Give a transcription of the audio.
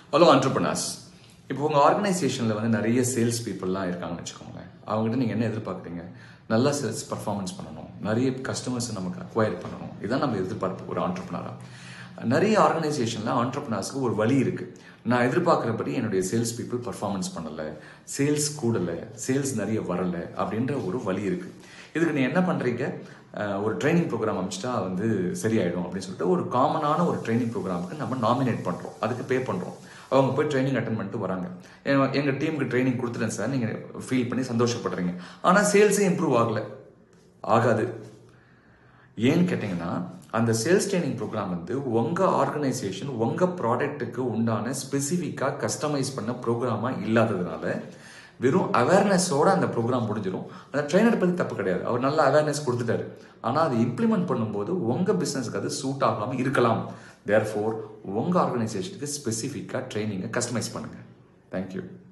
Hello entrepreneurs. இப்போ உங்கள் ஆர்கனைசேஷனில் வந்து நிறைய சேல்ஸ் பீப்புளெலாம் இருக்காங்கன்னு வச்சுக்கோங்களேன். அவங்ககிட்ட நீங்கள் என்ன எதிர்பார்க்குறீங்க? நல்லா சேல்ஸ் பர்ஃபார்மன்ஸ் பண்ணணும், நிறைய கஸ்டமர்ஸை நமக்கு அக்வயர் பண்ணணும். இதுதான் நம்ம எதிர்பார்ப்பு ஒரு ஆண்டர்பனராக. நிறைய ஆர்கனைசேஷனில் ஆண்டர்பனர்ஸ்க்கு ஒரு வழி இருக்குது. நான் எதிர்பார்க்குறபடி என்னுடைய சேல்ஸ் பீப்புள் பர்ஃபார்மன்ஸ் பண்ணலை, சேல்ஸ் கூடலை, சேல்ஸ் நிறைய வரலை அப்படின்ற ஒரு வழி இருக்குது. இதுக்கு நீ என்ன பண்ணுறீங்க? ஒரு ட்ரைனிங் ப்ரோக்ராம் அமைச்சிட்டா வந்து சரியாயிடும் அப்படின்னு சொல்லிட்டு ஒரு காமனான ஒரு ட்ரைனிங் ப்ரோக்ராமுக்கு நம்ம நாமினேட் பண்ணுறோம், அதுக்கு பே பண்ணுறோம். அவங்க போய் ட்ரைனிங் அட்டன் பண்ணிட்டு வராங்க. எங்கள் டீமுக்கு ட்ரைனிங் கொடுத்துட்டேன் சார், நீங்கள் ஃபீல் பண்ணி சந்தோஷப்படுறீங்க. ஆனால் சேல்ஸே இம்ப்ரூவ் ஆகாது. ஏன்னு கேட்டிங்கன்னா, அந்த சேல்ஸ் ட்ரைனிங் ப்ரோக்ராம் வந்து உங்கள் ஆர்கனைசேஷன் உங்கள் ப்ராடக்ட்டுக்கு உண்டான ஸ்பெசிஃபிக்காக கஸ்டமைஸ் பண்ண ப்ரோக்ராமாக இல்லாததுனால வெறும் அவேர்னஸோட அந்த ப்ரோக்ராம் முடிஞ்சிடும். அந்த ட்ரைனர் பற்றி தப்பு கிடையாது, அவர் நல்ல அவேர்னஸ் கொடுத்துட்டாரு. ஆனால் அதை இம்ப்ளிமெண்ட் பண்ணும்போது உங்கள் பிஸ்னஸ்க்கு அது சூட் ஆகாமல் இருக்கலாம். தேர்ஃபோர் உங்கள் ஆர்கனைசேஷனுக்கு ஸ்பெசிஃபிக்காக ட்ரைனிங்கை கஸ்டமைஸ் பண்ணுங்கள். தேங்க்யூ.